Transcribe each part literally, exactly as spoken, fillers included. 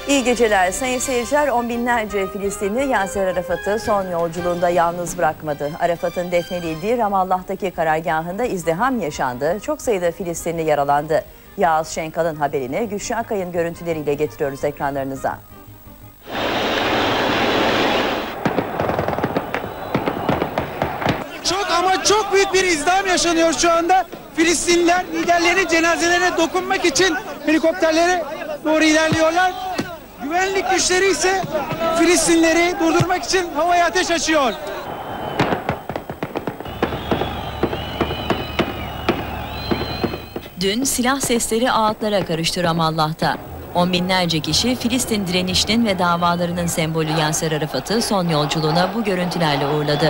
İyi geceler sayın seyirciler. On binlerce Filistinli Yasser Arafat'ı son yolculuğunda yalnız bırakmadı. Arafat'ın defnedildiği Ramallah'taki karargahında izdiham yaşandı. Çok sayıda Filistinli yaralandı. Yağız Şenkal'ın haberini Güçlü Akay'ın görüntüleriyle getiriyoruz ekranlarınıza. Çok ama çok büyük bir izdiham yaşanıyor şu anda. Filistinliler liderlerinin cenazelerine dokunmak için helikopterlere doğru ilerliyorlar. Güvenlik güçleri ise Filistinlileri durdurmak için havaya ateş açıyor. Dün silah sesleri ağıtlara karıştı Ramallah'ta. On binlerce kişi Filistin direnişinin ve davalarının sembolü Yasser Arafat'ı son yolculuğuna bu görüntülerle uğurladı.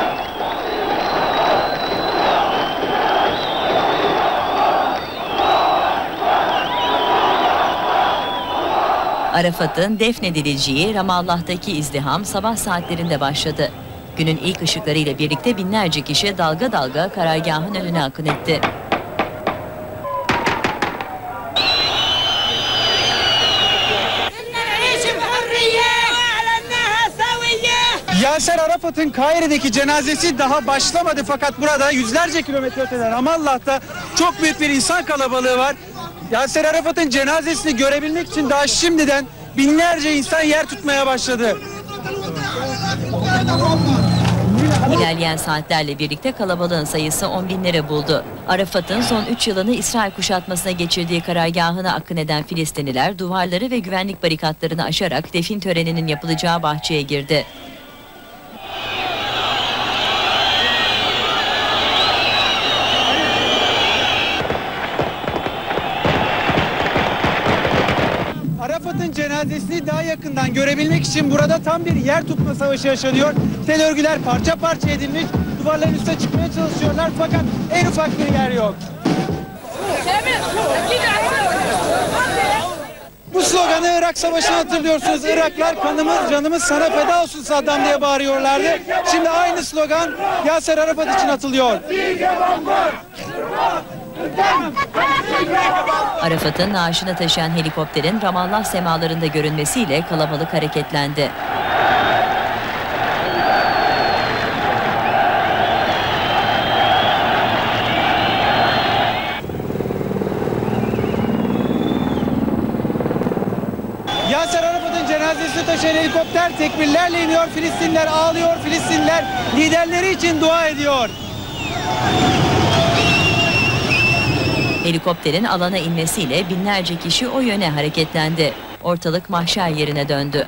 Arafat'ın defnedileceği Ramallah'taki izdiham sabah saatlerinde başladı. Günün ilk ışıklarıyla birlikte binlerce kişi dalga dalga karargahın önüne akın etti. Yasser Arafat'ın Kahire'deki cenazesi daha başlamadı fakat burada yüzlerce kilometre öteden Ramallah'ta çok büyük bir insan kalabalığı var. Yasser Arafat'ın cenazesini görebilmek için daha şimdiden binlerce insan yer tutmaya başladı. İlerleyen saatlerle birlikte kalabalığın sayısı on binlere buldu. Arafat'ın son üç yılını İsrail kuşatmasına geçirdiği karargahına akın eden Filistinliler duvarları ve güvenlik barikatlarını aşarak defin töreninin yapılacağı bahçeye girdi. Arafat'ın cenazesini daha yakından görebilmek için burada tam bir yer tutma savaşı yaşanıyor. Tel örgüler parça parça edilmiş, duvarların üstüne çıkmaya çalışıyorlar fakat en ufak bir yer yok. Bu sloganı Irak Savaşı'nı hatırlıyorsunuz. Iraklar kanımız canımız sana feda olsun Saddam diye bağırıyorlardı. Şimdi aynı slogan Yasser Arafat için atılıyor. Arafat'ın naaşını taşıyan helikopterin Ramallah semalarında görünmesiyle kalabalık hareketlendi. Yasser Arafat'ın cenazesini taşıyan helikopter tekbirlerle iniyor. Filistinliler ağlıyor. Filistinliler liderleri için dua ediyor. Helikopterin alana inmesiyle binlerce kişi o yöne hareketlendi. Ortalık mahşer yerine döndü.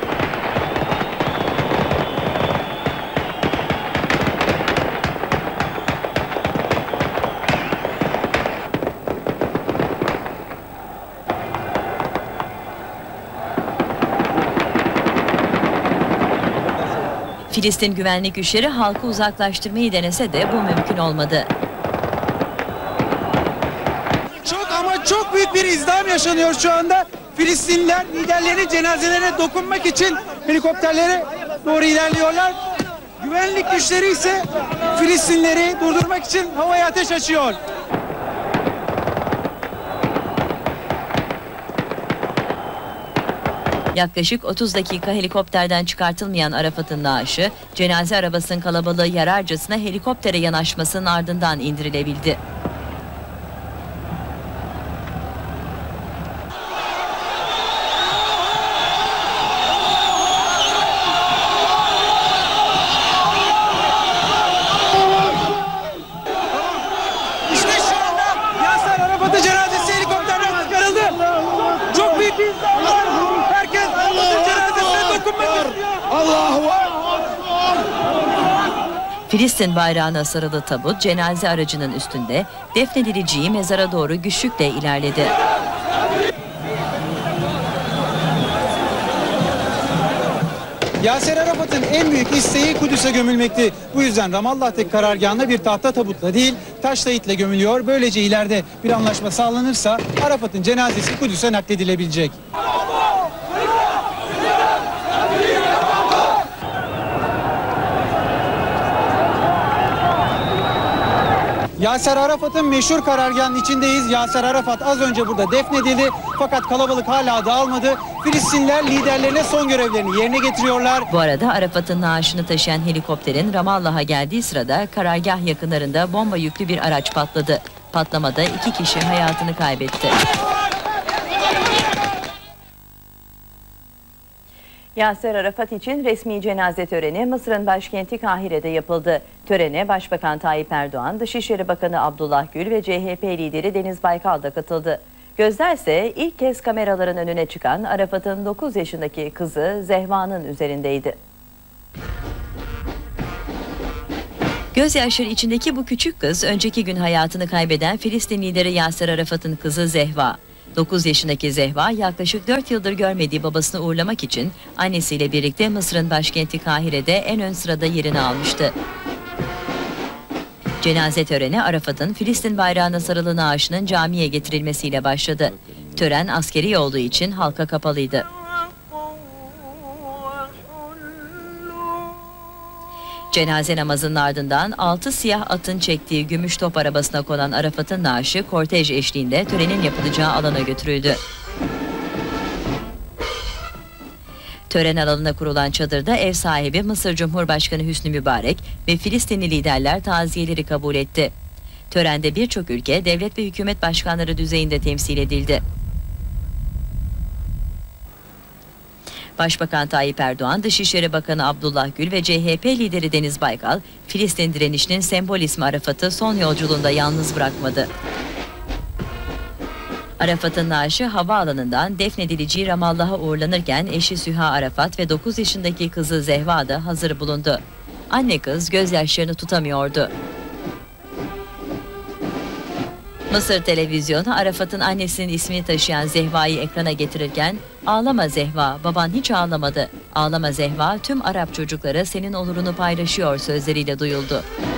Filistin güvenlik güçleri halkı uzaklaştırmayı denese de bu mümkün olmadı. Çok ama çok büyük bir izdiham yaşanıyor şu anda. Filistinliler liderlerinin cenazelerine dokunmak için helikopterlere doğru ilerliyorlar. Güvenlik güçleri ise Filistinlileri durdurmak için havaya ateş açıyor. Yaklaşık otuz dakika helikopterden çıkartılmayan Arafat'ın naaşı, cenaze arabasının kalabalığı yararcasına helikoptere yanaşmasının ardından indirilebildi. İşte şu anda Yasser Arafat'ın cenazesi helikopterden çıkarıldı. Çok büyük bir izdiham var. Herkes Arafat'ın cenazesine dokunmak istiyor. Allahu Ekber. Filistin bayrağına sarılı tabut cenaze aracının üstünde, defnedileceği mezara doğru güçlükle ilerledi. Yasser Arafat'ın en büyük isteği Kudüs'e gömülmekti. Bu yüzden Ramallah'taki karargahına bir tahta tabutla değil, taş tayitle gömülüyor. Böylece ileride bir anlaşma sağlanırsa Arafat'ın cenazesi Kudüs'e nakledilebilecek. Yaser Arafat'ın meşhur karargahının içindeyiz. Yaser Arafat az önce burada defnedildi fakat kalabalık hala dağılmadı. Filistinliler liderlerine son görevlerini yerine getiriyorlar. Bu arada Arafat'ın naaşını taşıyan helikopterin Ramallah'a geldiği sırada karargah yakınlarında bomba yüklü bir araç patladı. Patlamada iki kişi hayatını kaybetti. Yaser Arafat için resmi cenaze töreni Mısır'ın başkenti Kahire'de yapıldı. Törene Başbakan Tayyip Erdoğan, Dışişleri Bakanı Abdullah Gül ve C H P lideri Deniz Baykal da katıldı. Gözler ise ilk kez kameraların önüne çıkan Arafat'ın dokuz yaşındaki kızı Zehva'nın üzerindeydi. Gözyaşları içindeki bu küçük kız önceki gün hayatını kaybeden Filistin lideri Yaser Arafat'ın kızı Zehva. dokuz yaşındaki Zehva yaklaşık dört yıldır görmediği babasını uğurlamak için annesiyle birlikte Mısır'ın başkenti Kahire'de en ön sırada yerini almıştı. Cenaze töreni Arafat'ın Filistin bayrağına sarılı naaşının camiye getirilmesiyle başladı. Tören askeri olduğu için halka kapalıydı. Cenaze namazının ardından altı siyah atın çektiği gümüş top arabasına konan Arafat'ın naaşı kortej eşliğinde törenin yapılacağı alana götürüldü. Tören alanına kurulan çadırda ev sahibi Mısır Cumhurbaşkanı Hüsnü Mübarek ve Filistinli liderler taziyeleri kabul etti. Törende birçok ülke devlet ve hükümet başkanları düzeyinde temsil edildi. Başbakan Tayyip Erdoğan, Dışişleri Bakanı Abdullah Gül ve C H P lideri Deniz Baykal, Filistin direnişinin sembol ismi Arafat'ı son yolculuğunda yalnız bırakmadı. Arafat'ın naaşı havaalanından defnedileceği Ramallah'a uğurlanırken eşi Süha Arafat ve dokuz yaşındaki kızı Zehva da hazır bulundu. Anne kız gözyaşlarını tutamıyordu. Mısır televizyonu Arafat'ın annesinin ismini taşıyan Zehva'yı ekrana getirirken "Ağlama Zehva, baban hiç ağlamadı. Ağlama Zehva, tüm Arap çocuklara senin olurunu paylaşıyor" sözleriyle duyuldu.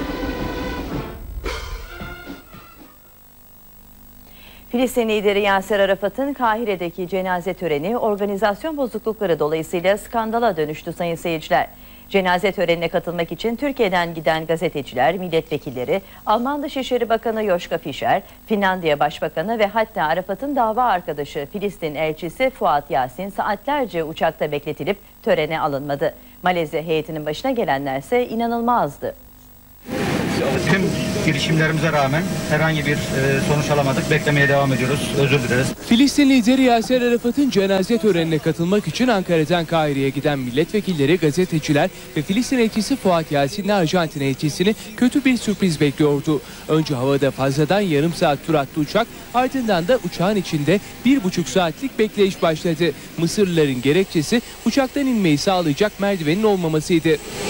Filistin lideri Yaser Arafat'ın Kahire'deki cenaze töreni organizasyon bozuklukları dolayısıyla skandala dönüştü sayın seyirciler. Cenaze törenine katılmak için Türkiye'den giden gazeteciler, milletvekilleri, Alman Dışişleri Bakanı Joschka Fischer, Finlandiya Başbakanı ve hatta Arafat'ın dava arkadaşı Filistin elçisi Fuat Yasin saatlerce uçakta bekletilip törene alınmadı. Malezya heyetinin başına gelenlerse inanılmazdı. Tüm girişimlerimize rağmen herhangi bir e, sonuç alamadık. Beklemeye devam ediyoruz. Özür dileriz. Filistin lideri Yaser Arafat'ın cenaze törenine katılmak için Ankara'dan Kahire'ye giden milletvekilleri, gazeteciler ve Filistin elçisi Fuat Yasin'le Arjantin elçisini kötü bir sürpriz bekliyordu. Önce havada fazladan yarım saat tur attı uçak, ardından da uçağın içinde bir buçuk saatlik bekleyiş başladı. Mısırlıların gerekçesi uçaktan inmeyi sağlayacak merdivenin olmamasıydı.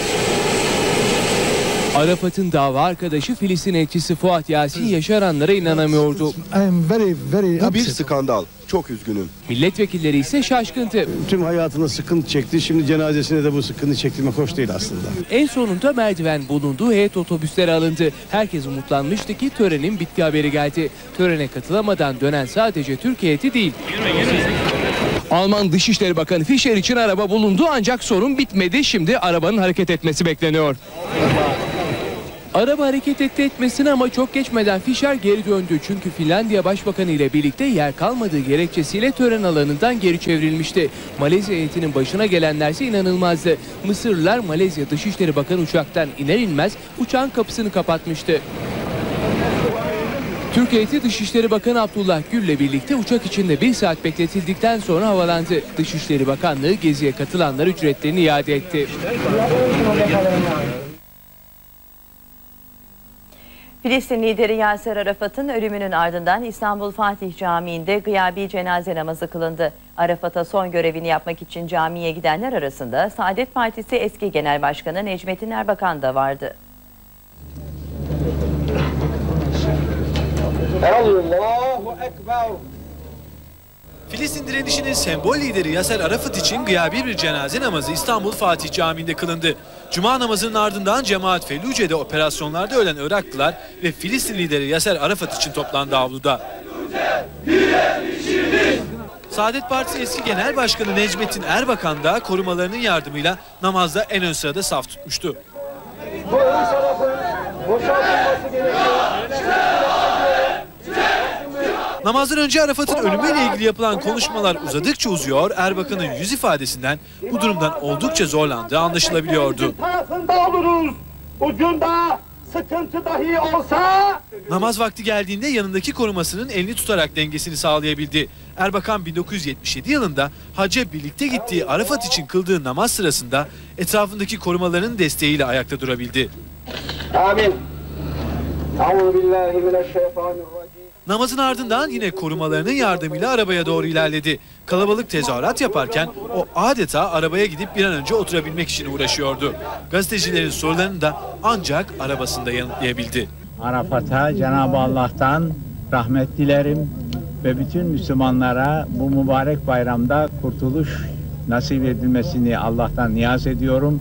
Arafat'ın dava arkadaşı Filistin elçisi Fuat Yasin yaşananlara inanamıyordu. Bu bir skandal. Çok üzgünüm. Milletvekilleri ise şaşkındı. Tüm hayatında sıkıntı çekti. Şimdi cenazesine de bu sıkıntı çektirmek hoş değil aslında. En sonunda merdiven bulunduğu heyet otobüslere alındı. Herkes umutlanmıştı ki törenin bitti haberi geldi. Törene katılamadan dönen sadece Türk heyeti değil. Alman Dışişleri Bakanı Fischer için araba bulundu ancak sorun bitmedi. Şimdi arabanın hareket etmesi bekleniyor. Araba hareket etti etmesine ama çok geçmeden Fischer geri döndü. Çünkü Finlandiya Başbakanı ile birlikte yer kalmadığı gerekçesiyle tören alanından geri çevrilmişti. Malezya heyetinin başına gelenlerse inanılmazdı. Mısırlılar Malezya Dışişleri Bakanı uçaktan iner inmez uçağın kapısını kapatmıştı. Türk heyeti Dışişleri Bakanı Abdullah Gül ile birlikte uçak içinde bir saat bekletildikten sonra havalandı. Dışişleri Bakanlığı geziye katılanlara ücretlerini iade etti. Filistin lideri Yaser Arafat'ın ölümünün ardından İstanbul Fatih Camii'nde gıyabi cenaze namazı kılındı. Arafat'a son görevini yapmak için camiye gidenler arasında Saadet Partisi eski Genel Başkanı Necmettin Erbakan da vardı. Allahu Ekber. Filistin direnişinin sembol lideri Yaser Arafat için gıyabi bir cenaze namazı İstanbul Fatih Camii'nde kılındı. Cuma namazının ardından cemaat Felluce'de operasyonlarda ölen Iraklılar ve Filistin lideri Yaser Arafat için toplandı avluda. Saadet Partisi eski Genel Başkanı Necmettin Erbakan da korumalarının yardımıyla namazda en ön sırada saf tutmuştu. boşaltılması gerekiyor. Namazdan önce Arafat'ın ölümüyle ilgili yapılan konuşmalar uzadıkça uzuyor, Erbakan'ın yüz ifadesinden bu durumdan oldukça zorlandığı anlaşılabiliyordu. Tarafında oluruz. Ucunda sıkıntı dahi olsa. Namaz vakti geldiğinde yanındaki korumasının elini tutarak dengesini sağlayabildi. Erbakan bin dokuz yüz yetmiş yedi yılında hacca birlikte gittiği Arafat için kıldığı namaz sırasında etrafındaki korumaların desteğiyle ayakta durabildi. Amin. Euzubillahimineşşeytanirracim. Namazın ardından yine korumalarının yardımıyla arabaya doğru ilerledi. Kalabalık tezahürat yaparken o adeta arabaya gidip bir an önce oturabilmek için uğraşıyordu. Gazetecilerin sorularını da ancak arabasında yanıtlayabildi. Arafat'a Cenab-ı Allah'tan rahmet dilerim ve bütün Müslümanlara bu mübarek bayramda kurtuluş nasip edilmesini Allah'tan niyaz ediyorum.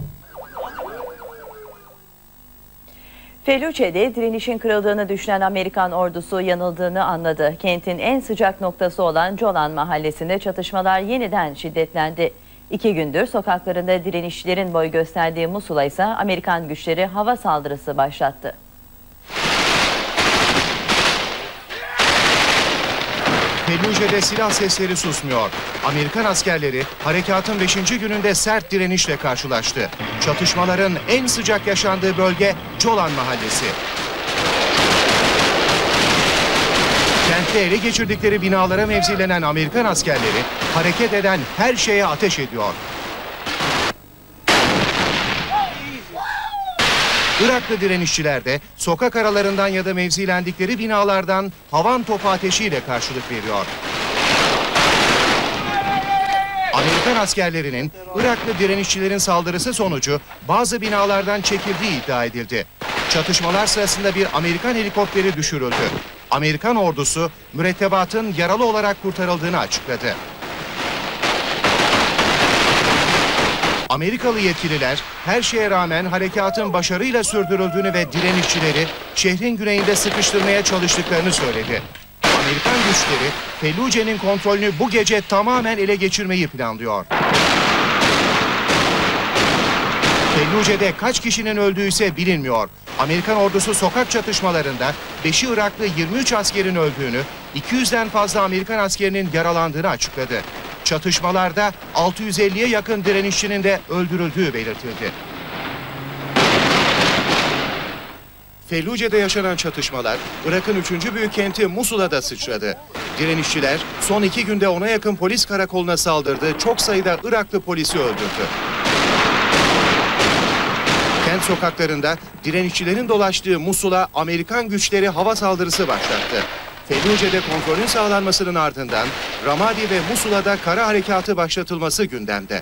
Felluce'de direnişin kırıldığını düşünen Amerikan ordusu yanıldığını anladı. Kentin en sıcak noktası olan Jolan mahallesinde çatışmalar yeniden şiddetlendi. İki gündür sokaklarında direnişçilerin boy gösterdiği Musul'a ise Amerikan güçleri hava saldırısı başlattı. Felluce'de silah sesleri susmuyor. Amerikan askerleri harekatın beşinci gününde sert direnişle karşılaştı. Çatışmaların en sıcak yaşandığı bölge Jolan mahallesi. Kentte ele geçirdikleri binalara mevzilenen Amerikan askerleri hareket eden her şeye ateş ediyor. Iraklı direnişçiler de sokak aralarından ya da mevzilendikleri binalardan havan topu ateşiyle karşılık veriyor. Amerikan askerlerinin Iraklı direnişçilerin saldırısı sonucu bazı binalardan çekildiği iddia edildi. Çatışmalar sırasında bir Amerikan helikopteri düşürüldü. Amerikan ordusu mürettebatın yaralı olarak kurtarıldığını açıkladı. Amerikalı yetkililer her şeye rağmen harekatın başarıyla sürdürüldüğünü ve direnişçileri şehrin güneyinde sıkıştırmaya çalıştıklarını söyledi. Amerikan güçleri Felluce'nin kontrolünü bu gece tamamen ele geçirmeyi planlıyor. Felluce'de kaç kişinin öldüğü ise bilinmiyor. Amerikan ordusu sokak çatışmalarında beşi Iraklı yirmi üç askerin öldüğünü, iki yüzden fazla Amerikan askerinin yaralandığını açıkladı. Çatışmalarda altı yüz elliye yakın direnişçinin de öldürüldüğü belirtildi. Felluce'de yaşanan çatışmalar Irak'ın üçüncü büyük kenti Musul'a da sıçradı. Direnişçiler son iki günde ona yakın polis karakoluna saldırdı, çok sayıda Iraklı polisi öldürdü. Kent sokaklarında direnişçilerin dolaştığı Musul'a Amerikan güçleri hava saldırısı başlattı. Felluce'de kontrolün sağlanmasının ardından Ramadi ve Musul'a da kara harekatı başlatılması gündemde.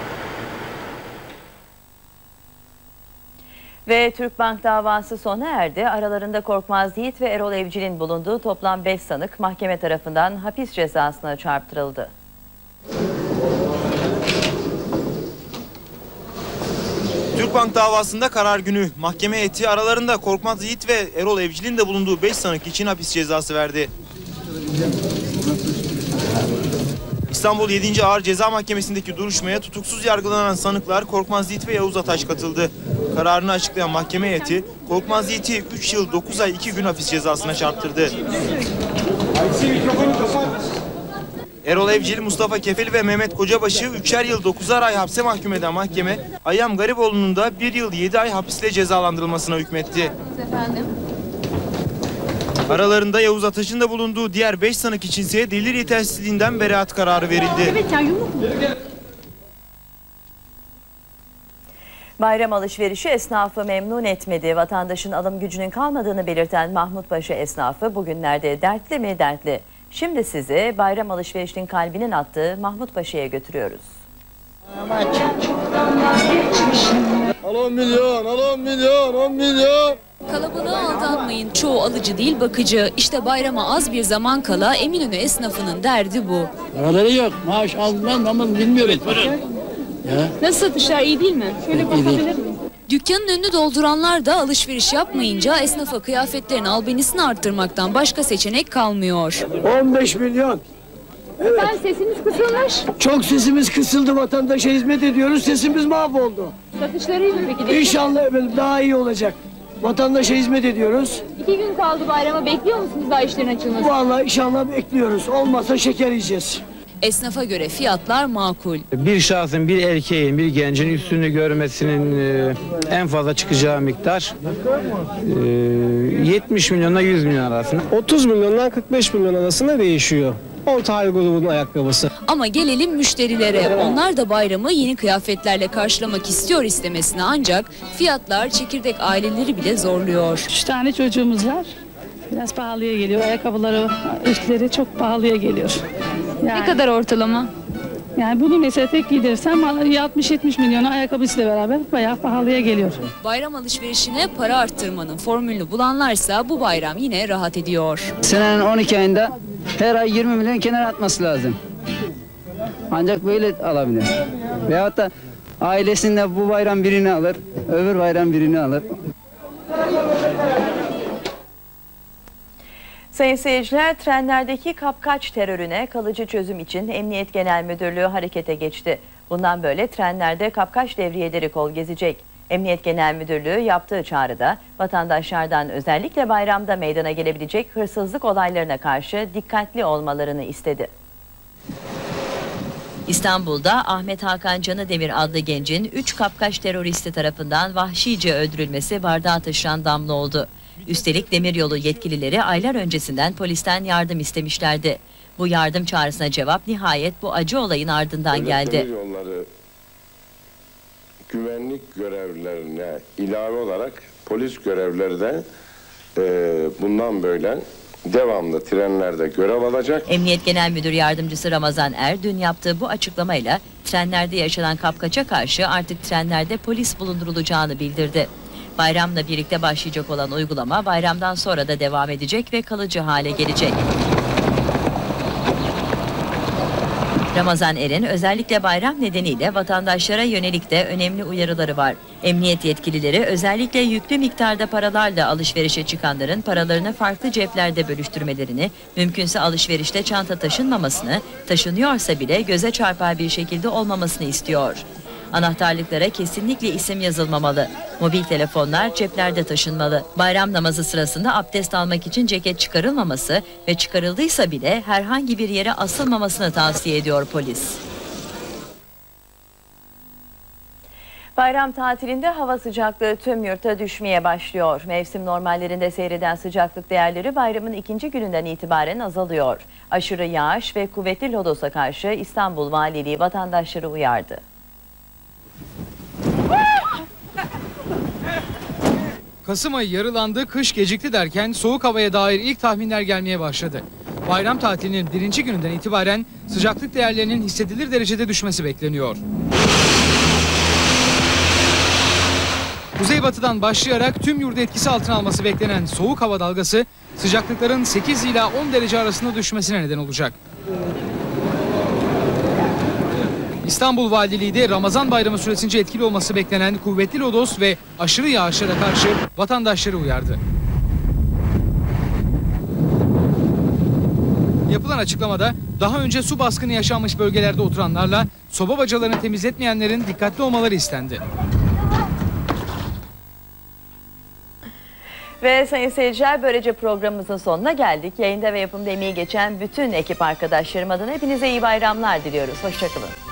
Ve Türkbank davası sona erdi. Aralarında Korkmaz Yiğit ve Erol Evcil'in bulunduğu toplam beş sanık mahkeme tarafından hapis cezasına çarptırıldı. Türkbank davasında karar günü mahkeme heyeti aralarında Korkmaz Yiğit ve Erol Evcil'in de bulunduğu beş sanık için hapis cezası verdi. İstanbul yedinci Ağır Ceza Mahkemesi'ndeki duruşmaya tutuksuz yargılanan sanıklar Korkmaz Yiğit ve Yavuz Ataş katıldı. Kararını açıklayan mahkeme heyeti Korkmaz Yiğit'i üç yıl dokuz ay iki gün hapis cezasına çarptırdı. Erol Evcil, Mustafa Kefeli ve Mehmet Kocabaş'ı üçer yıl dokuzar ay hapse mahkum eden mahkeme, Ayyam Garipoğlu'nun da bir yıl yedi ay hapisle cezalandırılmasına hükmetti. Efendim? Aralarında Yavuz Ataş'ın da bulunduğu diğer beş sanık içinse delil yetersizliğinden beraat kararı verildi. Bayram alışverişi esnafı memnun etmedi. Vatandaşın alım gücünün kalmadığını belirten Mahmutpaşa esnafı bugünlerde dertli mi dertli. Şimdi sizi bayram alışverişinin kalbinin attığı Mahmutpaşa'ya götürüyoruz. Al on milyon, al on milyon, on milyon. Kalabalığa aldanmayın. Çoğu alıcı değil bakıcı. İşte bayrama az bir zaman kala Eminönü esnafının derdi bu. Paraları yok. Maaş almam ama bilmiyorum. Ya. Nasıl satışlar iyi değil mi? Şöyle bakabilir miyim? Dükkanın önünü dolduranlar da alışveriş yapmayınca esnafa kıyafetlerin albenisini arttırmaktan başka seçenek kalmıyor. on beş milyon. Evet. Efendim sesiniz kısılmış. Çok sesimiz kısıldı, vatandaşa hizmet ediyoruz, sesimiz mahvoldu. Satışları iyi mi peki? İnşallah efendim daha iyi olacak. Vatandaşa hizmet ediyoruz. İki gün kaldı bayrama, bekliyor musunuz daha işlerin açılması? Vallahi inşallah bekliyoruz. Olmazsa şeker yiyeceğiz. Esnafa göre fiyatlar makul. Bir şahsın, bir erkeğin, bir gencin üstünü görmesinin e, en fazla çıkacağı miktar e, yetmiş milyonla yüz milyon arasında. otuz milyondan kırk beş milyon arasında değişiyor. Orta hal grubunun ayakkabısı. Ama gelelim müşterilere. Onlar da bayramı yeni kıyafetlerle karşılamak istiyor istemesine, ancak fiyatlar çekirdek aileleri bile zorluyor. Üç tane çocuğumuz var. Biraz pahalıya geliyor. Ayakkabıları, üstleri çok pahalıya geliyor. Yani, ne kadar ortalama? Yani bunu mesela tek giydirsem altmış yetmiş milyona ayakkabısıyla beraber bayağı pahalıya geliyor. Bayram alışverişine para arttırmanın formülünü bulanlarsa bu bayram yine rahat ediyor. Senenin on iki ayında her ay yirmi milyon kenara atması lazım. Ancak böyle alabilir. Veyahut da ailesinde bu bayram birini alır, öbür bayram birini alır. Sayın seyirciler, trenlerdeki kapkaç terörüne kalıcı çözüm için Emniyet Genel Müdürlüğü harekete geçti. Bundan böyle trenlerde kapkaç devriyeleri kol gezecek. Emniyet Genel Müdürlüğü yaptığı çağrıda vatandaşlardan özellikle bayramda meydana gelebilecek hırsızlık olaylarına karşı dikkatli olmalarını istedi. İstanbul'da Ahmet Hakan Canıdemir adlı gencin üç kapkaç teröristi tarafından vahşice öldürülmesi bardağı taşıran damla oldu. Üstelik demiryolu yetkilileri aylar öncesinden polisten yardım istemişlerdi. Bu yardım çağrısına cevap nihayet bu acı olayın ardından geldi. Demiryolları güvenlik görevlilerine ilave olarak polis görevlileri de e, bundan böyle devamlı trenlerde görev alacak. Emniyet Genel Müdür Yardımcısı Ramazan Er dün yaptığı bu açıklamayla trenlerde yaşanan kapkaça karşı artık trenlerde polis bulundurulacağını bildirdi. Bayramla birlikte başlayacak olan uygulama bayramdan sonra da devam edecek ve kalıcı hale gelecek. Ramazan Er'in özellikle bayram nedeniyle vatandaşlara yönelik de önemli uyarıları var. Emniyet yetkilileri özellikle yüklü miktarda paralarla alışverişe çıkanların paralarını farklı ceplerde bölüştürmelerini, mümkünse alışverişte çanta taşınmamasını, taşınıyorsa bile göze çarpar bir şekilde olmamasını istiyor. Anahtarlıklara kesinlikle isim yazılmamalı. Mobil telefonlar ceplerde taşınmalı. Bayram namazı sırasında abdest almak için ceket çıkarılmaması ve çıkarıldıysa bile herhangi bir yere asılmamasını tavsiye ediyor polis. Bayram tatilinde hava sıcaklığı tüm yurtta düşmeye başlıyor. Mevsim normallerinde seyreden sıcaklık değerleri bayramın ikinci gününden itibaren azalıyor. Aşırı yağış ve kuvvetli lodosa karşı İstanbul Valiliği vatandaşları uyardı. Kasım ayı yarılandı, kış gecikti derken soğuk havaya dair ilk tahminler gelmeye başladı. Bayram tatilinin birinci gününden itibaren sıcaklık değerlerinin hissedilir derecede düşmesi bekleniyor. Kuzeybatıdan başlayarak tüm yurdu etkisi altına alması beklenen soğuk hava dalgası sıcaklıkların sekiz ila on derece arasında düşmesine neden olacak. İstanbul Valiliği de Ramazan bayramı süresince etkili olması beklenen kuvvetli lodos ve aşırı yağışlara karşı vatandaşları uyardı. Yapılan açıklamada daha önce su baskını yaşanmış bölgelerde oturanlarla soba bacalarını temizletmeyenlerin dikkatli olmaları istendi. Ve sayın seyirciler, böylece programımızın sonuna geldik. Yayında ve yapımda emeği geçen bütün ekip arkadaşlarım adına hepinize iyi bayramlar diliyoruz. Hoşça kalın.